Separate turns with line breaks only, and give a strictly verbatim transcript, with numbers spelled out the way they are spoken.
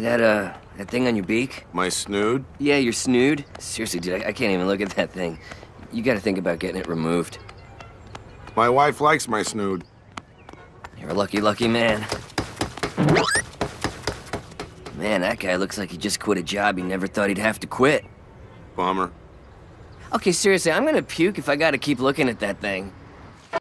that, uh, that thing on your beak?
My snood?
Yeah, your snood? Seriously, dude, I, I can't even look at that thing. You gotta think about getting it removed.
My wife likes my snood.
You're a lucky, lucky man. Man, that guy looks like he just quit a job he never thought he'd have to quit.
Bummer.
Okay, seriously, I'm gonna puke if I gotta keep looking at that thing.